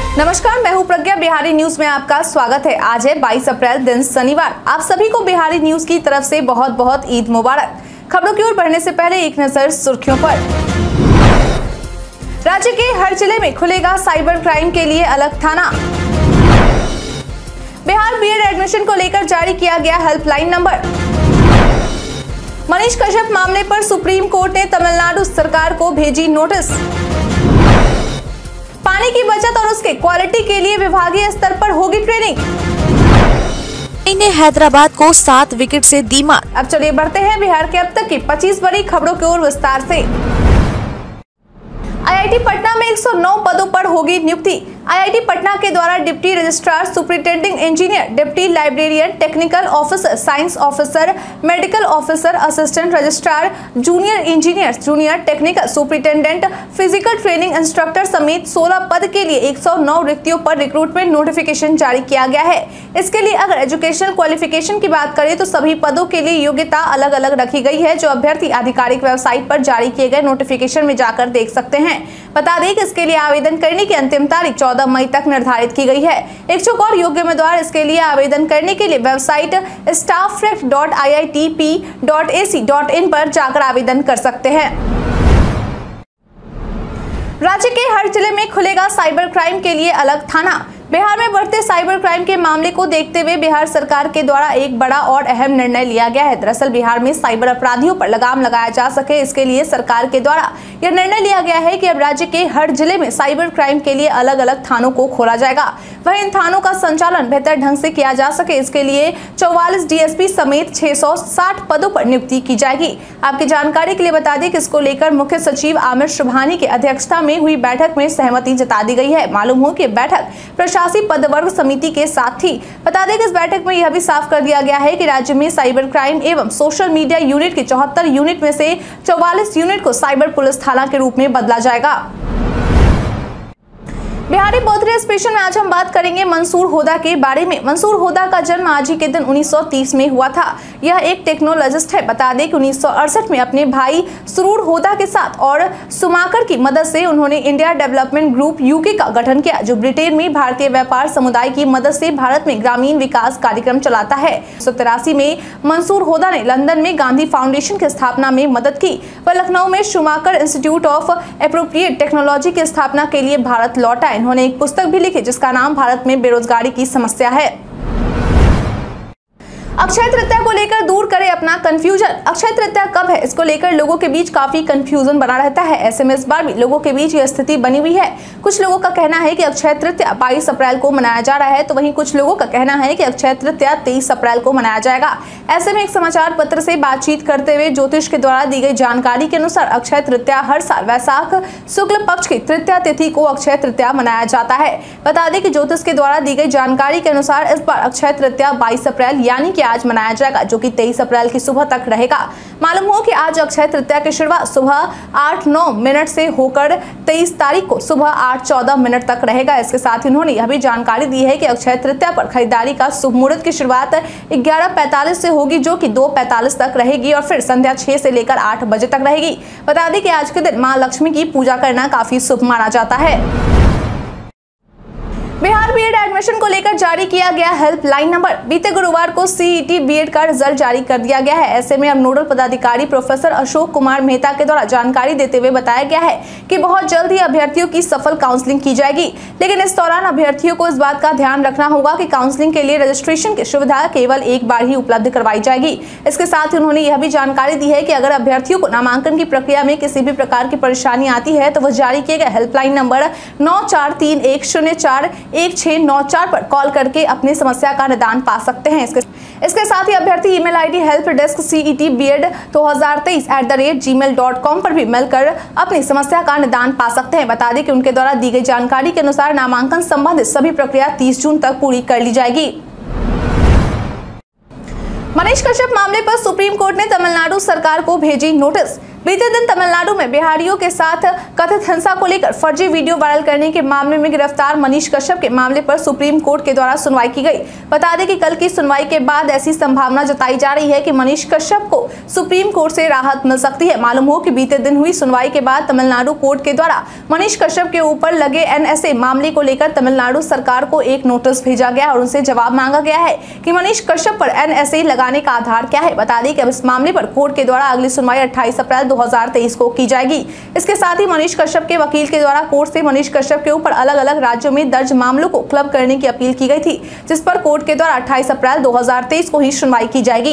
नमस्कार, मैं हूं प्रज्ञा। बिहारी न्यूज में आपका स्वागत है। आज है 22 अप्रैल, दिन शनिवार। आप सभी को बिहारी न्यूज की तरफ से बहुत बहुत ईद मुबारक। खबरों की ओर बढ़ने से पहले एक नजर सुर्खियों पर। राज्य के हर जिले में खुलेगा साइबर क्राइम के लिए अलग थाना। बिहार बीएड एडमिशन को लेकर जारी किया गया हेल्पलाइन नंबर। मनीष कश्यप मामले पर सुप्रीम कोर्ट ने तमिलनाडु सरकार को भेजी नोटिस। पानी की बचत और उसके क्वालिटी के लिए विभागीय स्तर पर होगी ट्रेनिंग। ने हैदराबाद को 7 विकेट से दी मात। अब चलिए बढ़ते हैं बिहार के अब तक की 25 बड़ी खबरों की ओर विस्तार से। आईआईटी पटना में 109 पदों पर होगी नियुक्ति। आईआईटी पटना के द्वारा deputy registrar, superintending engineer, deputy librarian, technical officer, science officer, medical officer, assistant registrar, junior engineer, junior technical superintendent, physical training instructor समेत 16 पद के लिए 109 रिक्तियों पर रिक्रूटमेंट नोटिफिकेशन जारी किया गया है। इसके लिए अगर एजुकेशनल क्वालिफिकेशन की बात करें तो सभी पदों के लिए योग्यता अलग अलग रखी गई है, जो अभ्यर्थी आधिकारिक वेबसाइट पर जारी किए गए नोटिफिकेशन में जाकर देख सकते हैं। बता दें कि इसके लिए आवेदन करने की अंतिम तारीख 14 मई तक निर्धारित की गई है। इच्छुक और योग्य उम्मीदवार इसके लिए आवेदन करने के लिए वेबसाइट staffrec.iitp.ac.in पर जाकर आवेदन कर सकते हैं। राज्य के हर जिले में खुलेगा साइबर क्राइम के लिए अलग थाना। बिहार में बढ़ते साइबर क्राइम के मामले को देखते हुए बिहार सरकार के द्वारा एक बड़ा और अहम निर्णय लिया गया है। दरअसल बिहार में साइबर अपराधियों पर लगाम लगाया जा सके, इसके लिए सरकार के द्वारा यह निर्णय लिया गया है कि अब राज्य के हर जिले में साइबर क्राइम के लिए अलग अलग थानों को खोला जाएगा। वहीं इन थानों का संचालन बेहतर ढंग से किया जा सके, इसके लिए 44 डीएसपी समेत 660 पदों पर नियुक्ति की जाएगी। आपकी जानकारी के लिए बता दें कि इसको लेकर मुख्य सचिव आमिर सुबहानी की अध्यक्षता में हुई बैठक में सहमति जता दी गई है। मालूम हो कि बैठक प्रशासनिक पदवर्ग समिति के साथ थी। बता दें कि इस बैठक में यह भी साफ कर दिया गया है कि राज्य में साइबर क्राइम एवं सोशल मीडिया यूनिट की 74 यूनिट में से 44 यूनिट को साइबर पुलिस थाना के रूप में बदला जाएगा। बिहारी बर्थडे स्पेशल में आज हम बात करेंगे मंसूर हुदा के बारे में। मंसूर हुदा का जन्म आज ही के दिन 1930 में हुआ था। यह एक टेक्नोलॉजिस्ट है। बता दें कि 1968 में अपने भाई सुरूर हुदा के साथ और सुमाकर की मदद से उन्होंने इंडिया डेवलपमेंट ग्रुप यूके का गठन किया, जो ब्रिटेन में भारतीय व्यापार समुदाय की मदद से भारत में ग्रामीण विकास कार्यक्रम चलाता है। 1983 में मंसूर हुदा ने लंदन में गांधी फाउंडेशन की स्थापना में मदद की। वह लखनऊ में Schumacher institute of appropriate technology की स्थापना के लिए भारत लौटा। इन्होंने एक पुस्तक भी लिखी जिसका नाम भारत में बेरोजगारी की समस्या है। अक्षय तृतीया को लेकर दूर करे अपना कंफ्यूजन। अक्षय तृतीया कब है, इसको लेकर लोगों के बीच काफी कंफ्यूजन बना रहता है। ऐसे में इस बार भी लोगों के बीच यह स्थिति बनी हुई है। कुछ लोगों का कहना है कि अक्षय तृतीया 22 अप्रैल को मनाया जा रहा है, तो वहीं कुछ लोगों का कहना है कि अक्षय तृतीया 23 अप्रैल को मनाया जाएगा। ऐसे में एक समाचार पत्र से बातचीत करते हुए ज्योतिष के द्वारा दी गई जानकारी के अनुसार अक्षय तृतीया हर साल वैशाख शुक्ल पक्ष की तृतीया तिथि को अक्षय तृतीया मनाया जाता है। बता दें कि ज्योतिष के द्वारा दी गई जानकारी के अनुसार इस बार अक्षय तृतीया 22 अप्रैल यानी कि आज मनाया जाएगा, जो कि 23 अप्रैल की सुबह तक रहेगा। मालूम हो कि आज अक्षय तृतीया की शुरुआत सुबह 8-9 मिनट से होकर 23 तारीख को सुबह 8-14 मिनट तक रहेगा। इसके साथ उन्होंने यह भी जानकारी दी है कि अक्षय तृतीया पर खरीदारी का शुभ मुहूर्त की शुरुआत 11:45 से होगी, जो कि 2:45 तक रहेगी और फिर संध्या 6 से लेकर 8 बजे तक रहेगी। बता दें कि आज के दिन मां लक्ष्मी की पूजा करना काफी शुभ माना जाता है। बिहार बीएड एडमिशन को लेकर जारी किया गया हेल्पलाइन नंबर। बीते गुरुवार को सीईटी बीएड का रिजल्ट जारी कर दिया गया है। ऐसे में अब नोडल पदाधिकारी प्रोफेसर अशोक कुमार मेहता के द्वारा जानकारी देते हुए बताया गया है कि बहुत जल्द ही अभ्यर्थियों की सफल काउंसलिंग की जाएगी, लेकिन इस दौरान अभ्यर्थियों को इस बात का ध्यान रखना होगा कि काउंसलिंग के लिए रजिस्ट्रेशन की सुविधा केवल एक बार ही उपलब्ध करवाई जाएगी। इसके साथ ही उन्होंने यह भी जानकारी दी है कि अगर अभ्यर्थियों को नामांकन की प्रक्रिया में किसी भी प्रकार की परेशानी आती है तो वह जारी किए गए हेल्पलाइन नंबर 9431041694 पर कॉल करके अपनी समस्या का निदान पा सकते हैं। इसके साथ ही अभ्यर्थी ईमेल आईडी helpdesk.cet.bed2023@gmail.com पर भी मेल कर अपनी समस्या का निदान पा सकते हैं। बता दें कि उनके द्वारा दी गई जानकारी के अनुसार नामांकन संबंधित सभी प्रक्रिया 30 जून तक पूरी कर ली जाएगी। मनीष कश्यप मामले पर सुप्रीम कोर्ट ने तमिलनाडु सरकार को भेजी नोटिस। बीते दिन तमिलनाडु में बिहारियों के साथ कथित हिंसा को लेकर फर्जी वीडियो वायरल करने के मामले में गिरफ्तार मनीष कश्यप के मामले पर सुप्रीम कोर्ट के द्वारा सुनवाई की गई। बता दें कि कल की सुनवाई के बाद ऐसी संभावना जताई जा रही है कि मनीष कश्यप को सुप्रीम कोर्ट से राहत मिल सकती है। मालूम हो कि बीते दिन हुई सुनवाई के बाद तमिलनाडु कोर्ट के द्वारा मनीष कश्यप के ऊपर लगे NSA मामले को लेकर तमिलनाडु सरकार को एक नोटिस भेजा गया और उनसे जवाब मांगा गया है कि मनीष कश्यप पर NSA लगाने का आधार क्या है। बता दें कि अब इस मामले पर कोर्ट के द्वारा अगली सुनवाई 28 अप्रैल 2023 को की जाएगी। इसके साथ ही मनीष कश्यप के वकील के द्वारा कोर्ट से मनीष कश्यप के ऊपर अलग अलग राज्यों में दर्ज मामलों को क्लब करने की अपील की गई थी, जिस पर कोर्ट के द्वारा 28 अप्रैल 2023 को ही सुनवाई की जाएगी।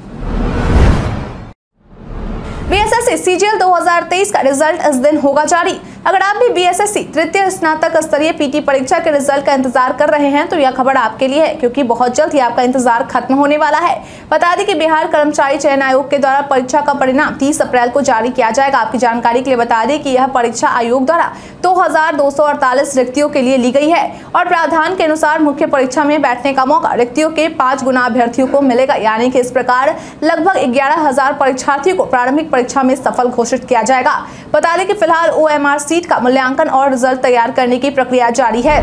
BSSC CGL 2023 का रिजल्ट इस दिन होगा जारी। अगर आप भी BSSC तृतीय स्नातक स्तरीय PT परीक्षा के रिजल्ट का इंतजार कर रहे हैं तो यह खबर आपके लिए है, क्योंकि बहुत जल्द ही आपका इंतजार खत्म होने वाला है। बता दें कि बिहार कर्मचारी चयन आयोग के द्वारा परीक्षा का परिणाम 30 अप्रैल को जारी किया जाएगा। आपकी जानकारी के लिए बता दें कि यह परीक्षा आयोग द्वारा 2248 रिक्तियों के लिए ली गई है और प्रावधान के अनुसार मुख्य परीक्षा में बैठने का मौका रिक्तियों के 5 गुना अभ्यर्थियों को मिलेगा। यानी कि इस प्रकार लगभग 11,000 परीक्षार्थियों को प्रारंभिक परीक्षा में सफल घोषित किया जाएगा। बता दें कि फिलहाल OMR सीट का मूल्यांकन और रिजल्ट तैयार करने की प्रक्रिया जारी है।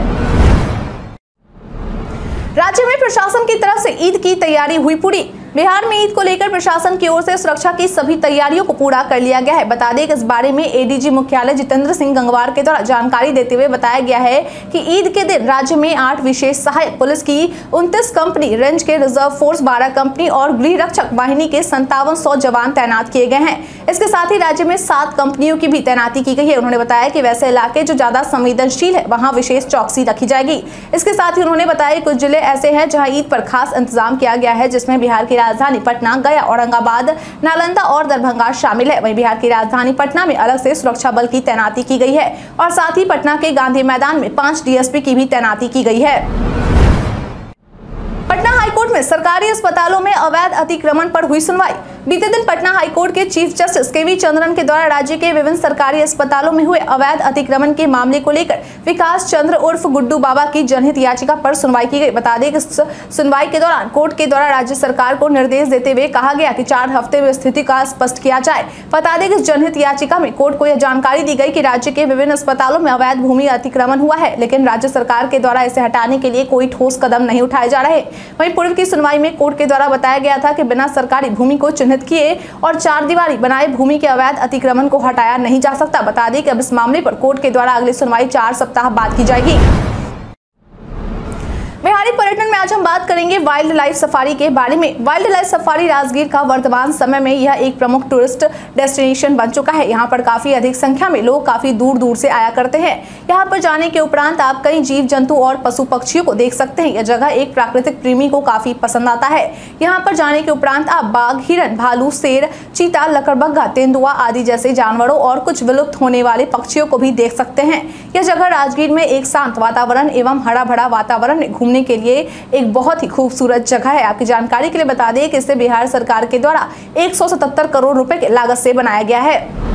राज्य में प्रशासन की तरफ से ईद की तैयारी हुई पूरी। बिहार में ईद को लेकर प्रशासन की ओर से सुरक्षा की सभी तैयारियों को पूरा कर लिया गया है। बता दें कि इस बारे में ADG मुख्यालय जितेंद्र सिंह गंगवार के द्वारा जानकारी देते हुए बताया गया है कि ईद के दिन राज्य में 8 विशेष सहायक पुलिस की 29 कंपनी, रेंज के रिजर्व फोर्स 12 कंपनी और गृह रक्षक वाहिनी के 5700 जवान तैनात किए गए हैं। इसके साथ ही राज्य में 7 कंपनियों की भी तैनाती की गई है। उन्होंने बताया कि वैसे इलाके जो ज्यादा संवेदनशील है वहाँ विशेष चौकसी रखी जाएगी। इसके साथ ही उन्होंने बताया कुछ जिले ऐसे हैं जहाँ ईद पर खास इंतजाम किया गया है, जिसमें बिहार की राजधानी पटना, गया, औरंगाबाद, नालंदा और दरभंगा शामिल है। वहीं बिहार की राजधानी पटना में अलग से सुरक्षा बल की तैनाती की गई है और साथ ही पटना के गांधी मैदान में 5 DSP की भी तैनाती की गई है। पटना हाईकोर्ट में सरकारी अस्पतालों में अवैध अतिक्रमण पर हुई सुनवाई। बीते दिन पटना हाईकोर्ट के चीफ जस्टिस KV चंद्रन के द्वारा राज्य के विभिन्न सरकारी अस्पतालों में हुए अवैध अतिक्रमण के मामले को लेकर विकास चंद्र उर्फ गुड्डू बाबा की जनहित याचिका पर सुनवाई की गई। बता दें कि सुनवाई के दौरान कोर्ट के द्वारा राज्य सरकार को निर्देश देते हुए कहा गया कि 4 हफ्ते में स्थिति का स्पष्ट किया जाए। बता दें कि जनहित याचिका में कोर्ट को यह जानकारी दी गई कि राज्य के विभिन्न अस्पतालों में अवैध भूमि अतिक्रमण हुआ है, लेकिन राज्य सरकार के द्वारा इसे हटाने के लिए कोई ठोस कदम नहीं उठाए जा रहे। वहीं पूर्व की सुनवाई में कोर्ट के द्वारा बताया गया था कि बिना सरकारी भूमि को चिन्हित किए और 4 दीवारी बनाए भूमि के अवैध अतिक्रमण को हटाया नहीं जा सकता। बता दें कि अब इस मामले पर कोर्ट के द्वारा अगली सुनवाई 4 सप्ताह बाद की जाएगी। बिहारी पर्यटन में आज हम बात करेंगे वाइल्ड लाइफ सफारी के बारे में। वाइल्ड लाइफ सफारी राजगीर का वर्तमान समय में यह एक प्रमुख टूरिस्ट डेस्टिनेशन बन चुका है। यहाँ पर काफी अधिक संख्या में लोग काफी दूर दूर से आया करते हैं। यहाँ पर जाने के उपरांत आप कई जीव जंतु और पशु पक्षियों को देख सकते हैं। यह जगह एक प्राकृतिक प्रेमी को काफी पसंद आता है। यहाँ पर जाने के उपरांत आप बाघ, हिरन, भालू, शेर, चीता, लकड़बग्घा, तेंदुआ आदि जैसे जानवरों और कुछ विलुप्त होने वाले पक्षियों को भी देख सकते हैं। यह जगह राजगीर में एक शांत वातावरण एवं हरा भरा वातावरण में घूमने के लिए एक बहुत ही खूबसूरत जगह है। आपकी जानकारी के लिए बता दें कि इसे बिहार सरकार के द्वारा 177 करोड़ रुपए के लागत से बनाया गया है।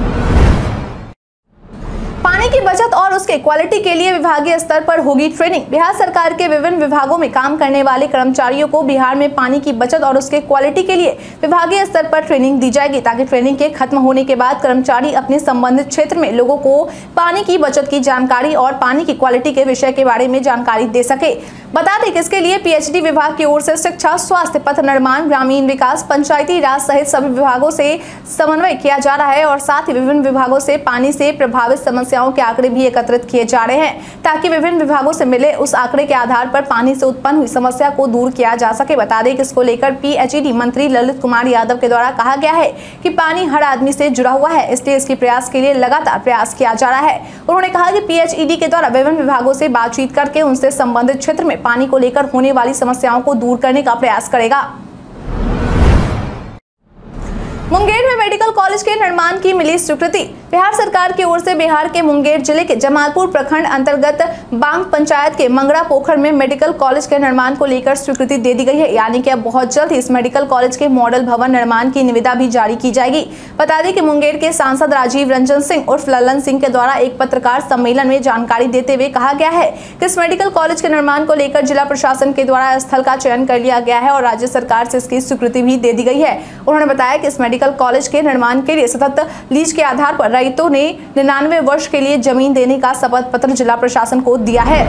पानी की बचत और उसके क्वालिटी के लिए विभागीय स्तर पर होगी ट्रेनिंग। बिहार सरकार के विभिन्न विभागों में काम करने वाले कर्मचारियों को बिहार में पानी की बचत और उसके क्वालिटी के लिए विभागीय स्तर पर ट्रेनिंग दी जाएगी, ताकि ट्रेनिंग के खत्म होने के बाद कर्मचारी अपने संबंधित क्षेत्र में लोगों को पानी की बचत की जानकारी और पानी की क्वालिटी के विषय के बारे में जानकारी दे सके। बता दें कि इसके लिए PHD विभाग की ओर से शिक्षा, स्वास्थ्य, पथ निर्माण, ग्रामीण विकास, पंचायती राज सहित सभी विभागों से समन्वय किया जा रहा है और साथ ही विभिन्न विभागों से पानी से प्रभावित समस्याओं के आंकड़े भी एकत्रित किए जा रहे हैं, ताकि विभिन्न विभागों से मिले उस आंकड़े के आधार पर पानी से उत्पन्न हुई समस्या को दूर किया जा सके। बता दें कि इसको लेकर PHED मंत्री ललित कुमार यादव के द्वारा कहा गया है कि पानी हर आदमी से जुड़ा हुआ है, इसलिए इसके प्रयास के लिए लगातार प्रयास किया जा रहा है। उन्होंने कहा कि PHED के द्वारा विभिन्न विभागों से बातचीत करके उनसे संबंधित क्षेत्र में पानी को लेकर होने वाली समस्याओं को दूर करने का प्रयास करेगा। मुंगेर में मेडिकल कॉलेज के निर्माण की मिली स्वीकृति। बिहार सरकार की ओर से बिहार के मुंगेर जिले के जमालपुर प्रखंड अंतर्गत बांग पंचायत के मंगरा पोखर में मेडिकल कॉलेज के निर्माण को लेकर स्वीकृति दे दी गई है। यानी कि अब बहुत जल्द इस मेडिकल कॉलेज के मॉडल भवन निर्माण की निविदा भी जारी की जाएगी। बता दें कि मुंगेर के सांसद राजीव रंजन सिंह उर्फ ललन सिंह के द्वारा एक पत्रकार सम्मेलन में जानकारी देते हुए कहा गया है कि इस मेडिकल कॉलेज के निर्माण को लेकर जिला प्रशासन के द्वारा स्थल का चयन कर लिया गया है और राज्य सरकार से इसकी स्वीकृति भी दे दी गई है। उन्होंने बताया कि इस मेडिकल कॉलेज के निर्माण के लिए सतत लीज के आधार पर रैयतों ने 99 वर्ष के लिए जमीन देने का शपथ पत्र जिला प्रशासन को दिया है।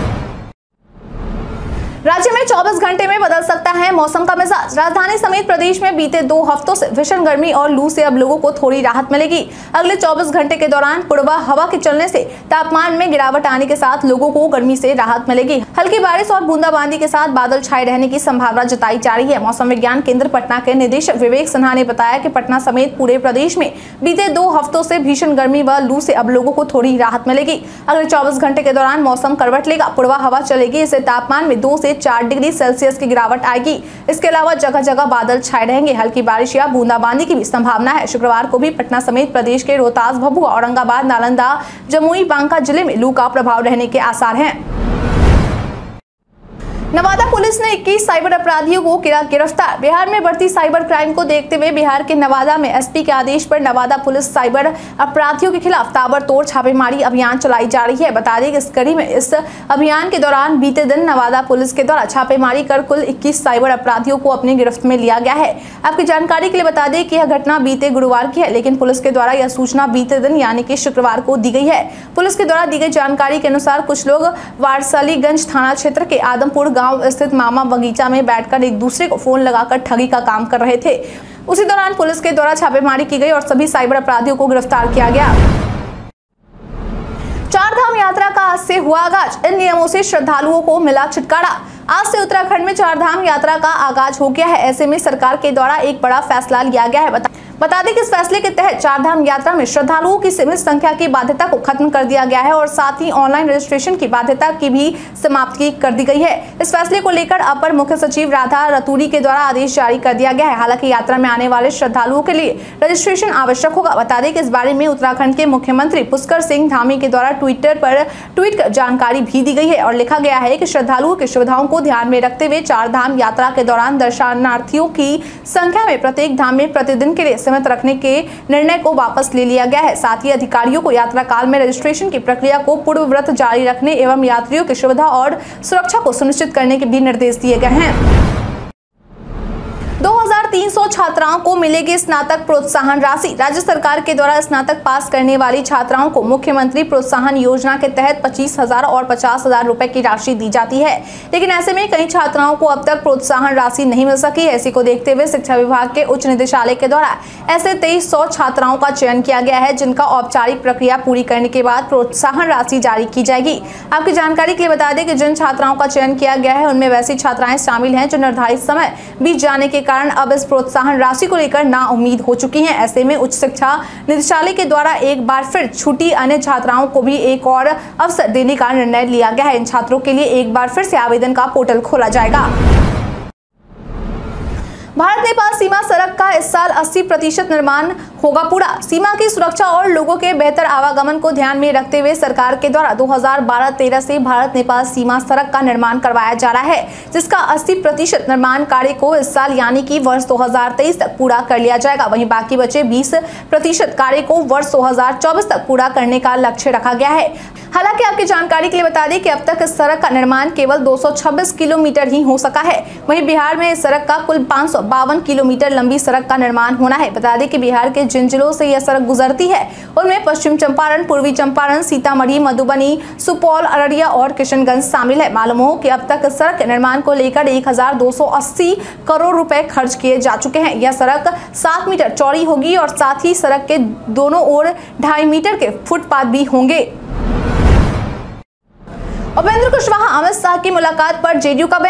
राज्य में 24 घंटे में बदल सकता है मौसम का मिजाज। राजधानी समेत प्रदेश में बीते 2 हफ्तों से भीषण गर्मी और लू से अब लोगों को थोड़ी राहत मिलेगी। अगले 24 घंटे के दौरान पूर्वा हवा के चलने से तापमान में गिरावट आने के साथ लोगों को गर्मी से राहत मिलेगी। हल्की बारिश और बूंदाबांदी के साथ बादल छाए रहने की संभावना जताई जा रही है। मौसम विज्ञान केंद्र पटना के निदेशक विवेक सिन्हा ने बताया कि पटना समेत पूरे प्रदेश में बीते 2 हफ्तों से भीषण गर्मी व लू से अब लोगों को थोड़ी राहत मिलेगी। अगले 24 घंटे के दौरान मौसम करवट लेगा, पूर्वा हवा चलेगी। इससे तापमान में 2 से 4 डिग्री सेल्सियस की गिरावट आएगी। इसके अलावा जगह जगह बादल छाए रहेंगे। हल्की बारिश या बूंदाबांदी की भी संभावना है। शुक्रवार को भी पटना समेत प्रदेश के रोहतास, भभुआ, औरंगाबाद, नालंदा, जमुई, बांका जिले में लू का प्रभाव रहने के आसार हैं। नवादा पुलिस ने 21 साइबर अपराधियों को किया गिरफ्तार। बिहार में बढ़ती साइबर क्राइम को देखते हुए बिहार के नवादा में एसपी के आदेश पर नवादा पुलिस साइबर अपराधियों के खिलाफ ताबड़तोड़ छापेमारी अभियान चलाई जा रही है। बता दें कि इस कड़ी में इस अभियान के दौरान बीते दिन नवादा पुलिस के द्वारा छापेमारी कर कुल 21 साइबर अपराधियों को अपनी गिरफ्त में लिया गया है। आपकी जानकारी के लिए बता दें कि यह घटना बीते गुरुवार की है, लेकिन पुलिस के द्वारा यह सूचना बीते दिन यानी कि शुक्रवार को दी गई है। पुलिस के द्वारा दी गई जानकारी के अनुसार कुछ लोग वारसलीगंज थाना क्षेत्र के आदमपुर गांव स्थित मामा बगीचा में बैठकर एक दूसरे को फोन लगाकर ठगी का काम कर रहे थे। उसी दौरान पुलिस के द्वारा छापेमारी की गई और सभी साइबर अपराधियों को गिरफ्तार किया गया। चारधाम यात्रा का आज से हुआ आगाज। इन नियमों से श्रद्धालुओं को मिला छुटकारा। आज से उत्तराखंड में चारधाम यात्रा का आगाज हो गया है। ऐसे में सरकार के द्वारा एक बड़ा फैसला लिया गया है। बता दें कि इस फैसले के तहत चारधाम यात्रा में श्रद्धालुओं की सीमित संख्या की बाध्यता को खत्म कर दिया गया है और साथ ही ऑनलाइन रजिस्ट्रेशन की बाध्यता की भी समाप्ति कर दी गई है। इस फैसले को लेकर अपर मुख्य सचिव राधा रतूड़ी के द्वारा आदेश जारी कर दिया गया है। हालांकि यात्रा में आने वाले श्रद्धालुओं के लिए रजिस्ट्रेशन आवश्यक होगा। बता दें कि इस बारे में उत्तराखंड के मुख्यमंत्री पुष्कर सिंह धामी के द्वारा ट्विटर पर ट्वीट कर जानकारी भी दी गई है और लिखा गया है कि श्रद्धालुओं की सुविधाओं को ध्यान में रखते हुए चारधाम यात्रा के दौरान दर्शनार्थियों की संख्या में प्रत्येक धाम में प्रतिदिन के लिए सीमित रखने के निर्णय को वापस ले लिया गया है। साथ ही अधिकारियों को यात्रा काल में रजिस्ट्रेशन की प्रक्रिया को पूर्ववत जारी रखने एवं यात्रियों की सुविधा और सुरक्षा को सुनिश्चित करने के भी निर्देश दिए गए हैं। 2300 छात्राओं को मिलेगी स्नातक प्रोत्साहन राशि। राज्य सरकार के द्वारा स्नातक पास करने वाली छात्राओं को मुख्यमंत्री प्रोत्साहन योजना के तहत 25,000 और 50,000 रुपए की राशि दी जाती है, लेकिन ऐसे में कई छात्राओं को अब तक प्रोत्साहन राशि नहीं मिल सकी है। इसी को देखते हुए शिक्षा विभाग के उच्च निदेशालय के द्वारा ऐसे 2300 छात्राओं का चयन किया गया है, जिनका औपचारिक प्रक्रिया पूरी करने के बाद प्रोत्साहन राशि जारी की जाएगी। आपकी जानकारी के लिए बता दें कि जिन छात्राओं का चयन किया गया है उनमें वैसी छात्राएं शामिल हैं जो निर्धारित समय बीत जाने के कारण अब इस प्रोत्साहन राशि को लेकर नाउम्मीद हो चुकी हैं। ऐसे में उच्च शिक्षा निदेशालय के द्वारा एक बार फिर छूटी अन्य छात्राओं को भी एक और अवसर देने का निर्णय लिया गया है। इन छात्रों के लिए एक बार फिर से आवेदन का पोर्टल खोला जाएगा। भारत नेपाल सीमा सड़क का इस साल 80% निर्माण होगा पूरा। सीमा की सुरक्षा और लोगों के बेहतर आवागमन को ध्यान में रखते हुए सरकार के द्वारा 2012-13 से भारत नेपाल सीमा सड़क का निर्माण करवाया जा रहा है, जिसका 80% निर्माण कार्य को इस साल यानी कि वर्ष 2023 तक पूरा कर लिया जाएगा। वहीं बाकी बचे 20% कार्य को वर्ष 2024 तक पूरा करने का लक्ष्य रखा गया है। हालांकि आपकी जानकारी के लिए बता दें कि अब तक इस सड़क का निर्माण केवल 226 किलोमीटर ही हो सका है। वहीं बिहार में इस सड़क का कुल 552 किलोमीटर लंबी सड़क का निर्माण होना है। बता दें कि बिहार के जिन जिलों से यह सड़क गुजरती है उनमें पश्चिम चंपारण, पूर्वी चंपारण, सीतामढ़ी, मधुबनी, सुपौल, अररिया और किशनगंज शामिल है। मालूम हो कि अब तक इस सड़क के निर्माण को लेकर 1280 करोड़ रुपए खर्च किए जा चुके हैं। यह सड़क 7 मीटर चौड़ी होगी और साथ ही सड़क के दोनों ओर 2.5 मीटर के फुटपाथ भी होंगे। उपेंद्र कुशवाहा अमित शाह की मुलाकात पर जेडीयू का बयान।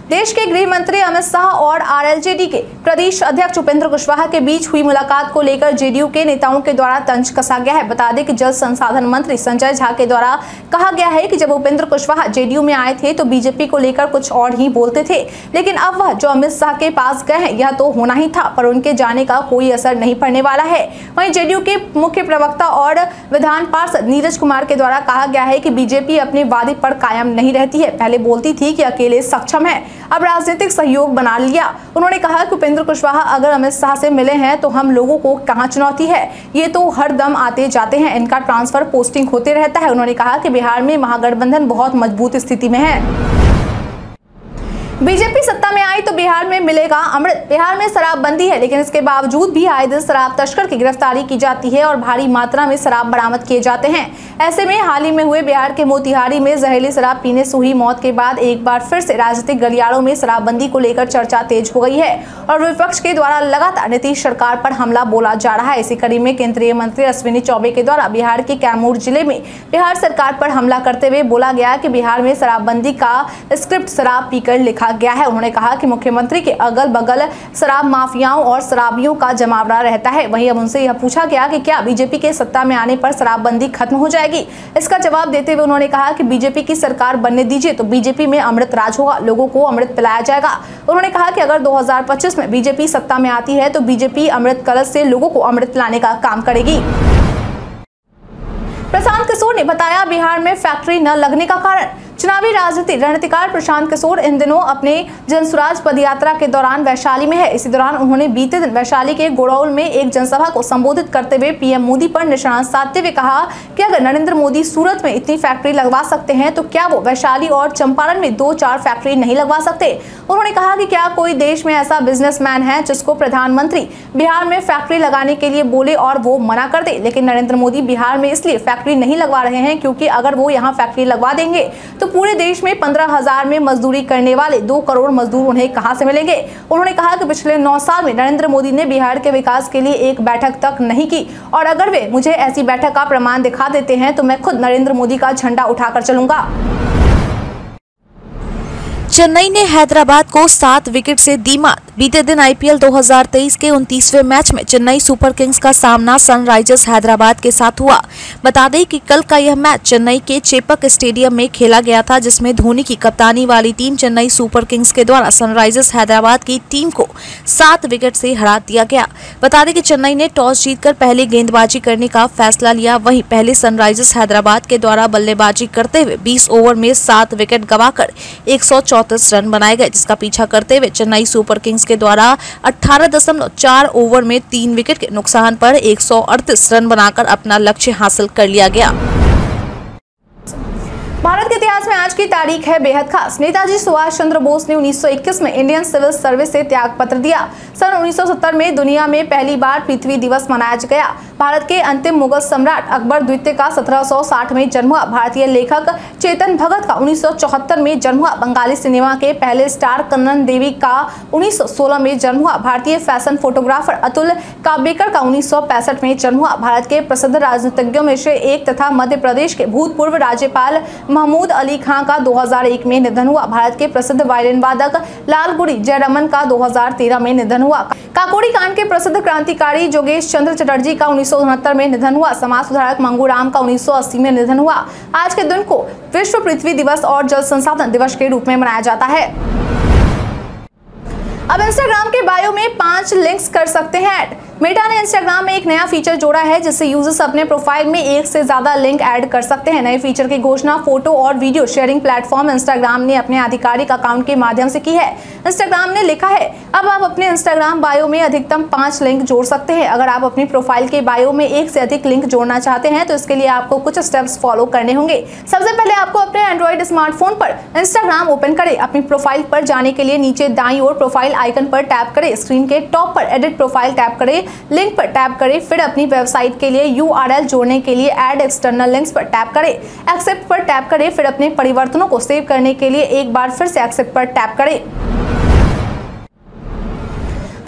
देश के गृह मंत्री अमित शाह और आरएलजेडी के प्रदेश अध्यक्ष उपेंद्र कुशवाहा के बीच हुई मुलाकात को लेकर जेडीयू के नेताओं के द्वारा तंज कसा गया है। बता दें कि जल संसाधन मंत्री संजय झा के द्वारा कहा गया है कि जब उपेंद्र कुशवाहा जेडीयू में आए थे तो बीजेपी को लेकर कुछ और ही बोलते थे, लेकिन अब वह जो अमित शाह के पास गए हैं यह तो होना ही था, पर उनके जाने का कोई असर नहीं पड़ने वाला है। वहीं जेडीयू के मुख्य प्रवक्ता और विधान पार्षद नीरज कुमार के द्वारा कहा गया है कि बीजेपी अपने वादे पर कायम नहीं रहती है। पहले बोलती थी कि अकेले सक्षम है, अब राजनीतिक सहयोग बना लिया। उन्होंने कहा कि उपेंद्र कुशवाहा अगर अमित शाह से मिले हैं तो हम लोगों को कहां चुनौती है, ये तो हर दम आते जाते हैं, इनका ट्रांसफर पोस्टिंग होते रहता है। उन्होंने कहा कि बिहार में महागठबंधन बहुत मजबूत स्थिति में है। बीजेपी सत्ता में आई तो बिहार में मिलेगा अमृत। बिहार में शराबबंदी है, लेकिन इसके बावजूद भी आए दिन शराब तस्कर की गिरफ्तारी की जाती है और भारी मात्रा में शराब बरामद किए जाते हैं। ऐसे में हाल ही में हुए बिहार के मोतिहारी में जहरीली शराब पीने से हुई मौत के बाद एक बार फिर से राजनीतिक गलियारों में शराबबंदी को लेकर चर्चा तेज हो गई है और विपक्ष के द्वारा लगातार नीतीश सरकार पर हमला बोला जा रहा है। इसी कड़ी में केंद्रीय मंत्री अश्विनी चौबे के द्वारा बिहार के कैमूर जिले में बिहार सरकार पर हमला करते हुए बोला गया कि बिहार में शराबबंदी का स्क्रिप्ट शराब पीकर लिखा गया है। उन्होंने कहा कि मुख्यमंत्री के अगल बगल शराब माफियाओं और शराबियों का जमावड़ा रहता है। वहीं अब उनसे यह पूछा गया कि क्या बीजेपी के सत्ता में आने पर शराबबंदी खत्म हो जाएगी। इसका जवाब देते हुए उन्होंने कहा कि बीजेपी की सरकार बनने दीजिए तो बीजेपी में अमृत राज होगा, लोगों को अमृत पिलाया जाएगा। उन्होंने कहा कि अगर 2025 में बीजेपी सत्ता में आती है तो बीजेपी अमृत कलश से लोगों को अमृत पिलाने का काम करेगी। प्रशांत किशोर ने बताया बिहार में फैक्ट्री न लगने का कारण। चुनावी राजनीति रणनीतिकार प्रशांत किशोर इन दिनों अपने जनसुराज पदयात्रा के दौरान वैशाली में है। इसी दौरान उन्होंने बीते दिन वैशाली के गोड़ौल में एक जनसभा को संबोधित करते हुए पीएम मोदी पर निशाना साधते हुए कहा कि अगर नरेंद्र मोदी सूरत में इतनी फैक्ट्री लगवा सकते हैं तो क्या वो वैशाली और चंपारण में 2-4 फैक्ट्री नहीं लगवा सकते। उन्होंने कहा कि क्या कोई देश में ऐसा बिजनेसमैन है जिसको प्रधानमंत्री बिहार में फैक्ट्री लगाने के लिए बोले और वो मना कर दे। लेकिन नरेंद्र मोदी बिहार में इसलिए फैक्ट्री नहीं लगवा रहे हैं क्योंकि अगर वो यहाँ फैक्ट्री लगवा देंगे तो पूरे देश में 15,000 में मजदूरी करने वाले 2 करोड़ मजदूर उन्हें कहां से मिलेंगे। उन्होंने कहा कि पिछले 9 साल में नरेंद्र मोदी ने बिहार के विकास के लिए एक बैठक तक नहीं की और अगर वे मुझे ऐसी बैठक का प्रमाण दिखा देते हैं तो मैं खुद नरेंद्र मोदी का झंडा उठाकर चलूंगा। चेन्नई ने हैदराबाद को 7 विकेट से दी मात। बीते दिन आईपीएल 2023 के 29वें मैच में चेन्नई सुपर किंग्स का सामना सनराइजर्स हैदराबाद के साथ हुआ। बता दें कि कल का यह मैच चेन्नई के चेपक स्टेडियम में खेला गया था, जिसमें धोनी की कप्तानी वाली टीम चेन्नई सुपर किंग्स के द्वारा सनराइजर्स हैदराबाद की टीम को 7 विकेट से हरा दिया गया। बता दें कि चेन्नई ने टॉस जीतकर पहले गेंदबाजी करने का फैसला लिया। वहीं पहले सनराइजर्स हैदराबाद के द्वारा बल्लेबाजी करते हुए 20 ओवर में 7 विकेट गंवाकर 134 रन बनाए गए, जिसका पीछा करते हुए चेन्नई सुपर किंग्स के द्वारा 18.4 ओवर में 3 विकेट के नुकसान पर 138 रन बनाकर अपना लक्ष्य हासिल कर लिया गया। भारत के इतिहास में आज की तारीख है बेहद खास। नेताजी सुभाष चंद्र बोस ने 1921 में इंडियन सिविल सर्विस से त्याग पत्र दिया। सन 1970 में दुनिया में पहली बार पृथ्वी दिवस मनाया गया। भारत के अंतिम मुगल सम्राट अकबर द्वितीय का 1760 में जन्म हुआ। भारतीय लेखक चेतन भगत का 1974 में जन्म हुआ। बंगाली सिनेमा के पहले स्टार कन्नन देवी का 1916 में जन्म हुआ। भारतीय फैशन फोटोग्राफर अतुल काबेकर का 1965 में जन्म हुआ। भारत के प्रसिद्ध राजनीतिज्ञों में से एक तथा मध्य प्रदेश के भूतपूर्व राज्यपाल महमूद अली खां का 2001 में निधन हुआ। भारत के प्रसिद्ध वायलिन वादक लालगुडी जयरमन का 2013 में निधन हुआ। काकोड़ी कांड के प्रसिद्ध क्रांतिकारी जोगेश चंद्र चटर्जी का 1969 में निधन हुआ। समाज सुधारक मंगूराम का 1980 में निधन हुआ। आज के दिन को विश्व पृथ्वी दिवस और जल संसाधन दिवस के रूप में मनाया जाता है। अब इंस्टाग्राम के बायो में 5 लिंक्स कर सकते हैं ऐड। मेटा ने इंस्टाग्राम में एक नया फीचर जोड़ा है जिससे यूजर्स अपने प्रोफाइल में 1 से ज्यादा लिंक ऐड कर सकते हैं। नए फीचर की घोषणा फोटो और वीडियो शेयरिंग प्लेटफॉर्म इंस्टाग्राम ने अपने आधिकारिक अकाउंट के माध्यम से की है। इंस्टाग्राम ने लिखा है, अब आप अपने इंस्टाग्राम बायो में अधिकतम 5 लिंक जोड़ सकते हैं। अगर आप अपनी प्रोफाइल के बायो में 1 से अधिक लिंक जोड़ना चाहते हैं तो इसके लिए आपको कुछ स्टेप्स फॉलो करने होंगे। सबसे पहले आपको अपने एंड्रॉइड स्मार्टफोन पर इंस्टाग्राम ओपन करें। अपनी प्रोफाइल पर जाने के लिए नीचे दाईं ओर प्रोफाइल आइकन पर टैप करें। स्क्रीन के टॉप पर एडिट प्रोफाइल टैप करें, लिंक पर टैप करें। फिर अपनी वेबसाइट के लिए यूआरएल जोड़ने के लिए ऐड एक्सटर्नल लिंक्स पर टैप करें। एक्सेप्ट पर टैप करें। फिर अपने परिवर्तनों को सेव करने के लिए एक बार फिर से एक्सेप्ट पर टैप करें।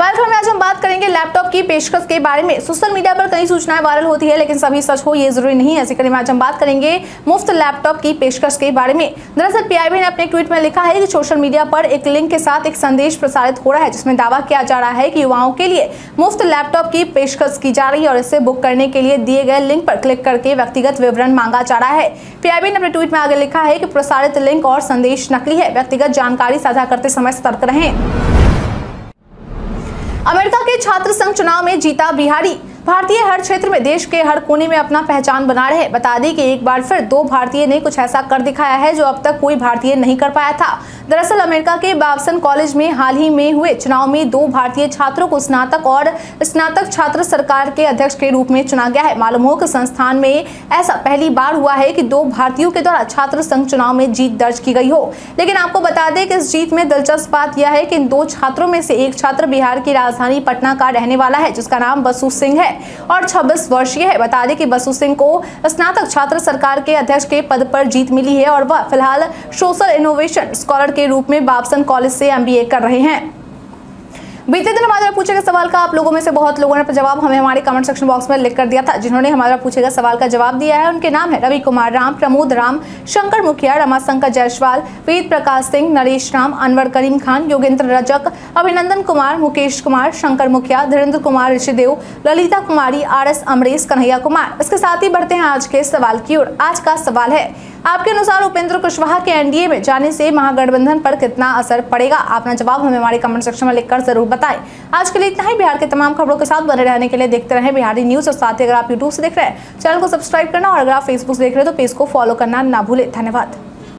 पर में आज हम बात करेंगे लैपटॉप की पेशकश के बारे में। सोशल मीडिया पर कई सूचनाएं वायरल होती है, लेकिन सभी सच हो ये जरूरी नहीं है। इसी कड़ी में आज हम बात करेंगे मुफ्त लैपटॉप की पेशकश के बारे में। दरअसल पीआईबी ने अपने ट्वीट में लिखा है कि सोशल मीडिया पर एक लिंक के साथ एक संदेश प्रसारित हो रहा है, जिसमें दावा किया जा रहा है कि युवाओं के लिए मुफ्त लैपटॉप की पेशकश की जा रही है और इसे बुक करने के लिए दिए गए लिंक पर क्लिक करके व्यक्तिगत विवरण मांगा जा रहा है। पीआईबी ने अपने ट्वीट में आगे लिखा है कि प्रसारित लिंक और संदेश नकली है, व्यक्तिगत जानकारी साझा करते समय सतर्क रहें। अमेरिका के छात्र संघ चुनाव में जीता बिहारी। भारतीय हर क्षेत्र में देश के हर कोने में अपना पहचान बना रहे। बता दें कि एक बार फिर दो भारतीय ने कुछ ऐसा कर दिखाया है जो अब तक कोई भारतीय नहीं कर पाया था। दरअसल अमेरिका के बावसन कॉलेज में हाल ही में हुए चुनाव में दो भारतीय छात्रों को स्नातक और स्नातक छात्र सरकार के अध्यक्ष के रूप में चुना गया है। मालूम हो कि संस्थान में ऐसा पहली बार हुआ है कि दो भारतीयों के द्वारा छात्र संघ चुनाव में जीत दर्ज की गई हो। लेकिन आपको बता दें कि इस जीत में दिलचस्प बात यह है कि इन दो छात्रों में से एक छात्र बिहार की राजधानी पटना का रहने वाला है, जिसका नाम बसु सिंह है और 26 वर्षीय है। बता दें कि बसु सिंह को स्नातक छात्र सरकार के अध्यक्ष के पद पर जीत मिली है और वह फिलहाल सोशल इनोवेशन स्कॉलर के रूप में बावसन कॉलेज से एमबीए कर रहे हैं। बीते दिन हमारा पूछे गए सवाल का आप लोगों में से बहुत लोगों ने जवाब हमें हमारे कमेंट सेक्शन बॉक्स में लिख कर दिया था। जिन्होंने हमारा पूछे गए सवाल का जवाब दिया है उनके नाम है रवि कुमार राम, प्रमोद राम, शंकर मुखिया, रमाशंकर जायसवाल, वेद प्रकाश सिंह, नरेश राम, अनवर करीम खान, योगेंद्र रजक, अभिनंदन कुमार, मुकेश कुमार, शंकर मुखिया, धीरेन्द्र कुमार, ऋषिदेव, ललिता कुमारी, आरएस अमरीश, कन्हैया कुमार। इसके साथ ही बढ़ते हैं आज के सवाल की ओर। आज का सवाल है, आपके अनुसार उपेंद्र कुशवाहा के एनडीए में जाने से महागठबंधन पर कितना असर पड़ेगा? अपना जवाब हमें हमारे कमेंट सेक्शन में लिखकर जरूर बताएं। आज के लिए इतना ही। बिहार के तमाम खबरों के साथ बने रहने के लिए देखते रहें बिहारी न्यूज और साथ ही अगर आप यूट्यूब से देख रहे हैं चैनल को सब्सक्राइब करना और अगर आप फेसबुक से देख रहे हैं तो पेज को फॉलो करना ना भूलें। धन्यवाद।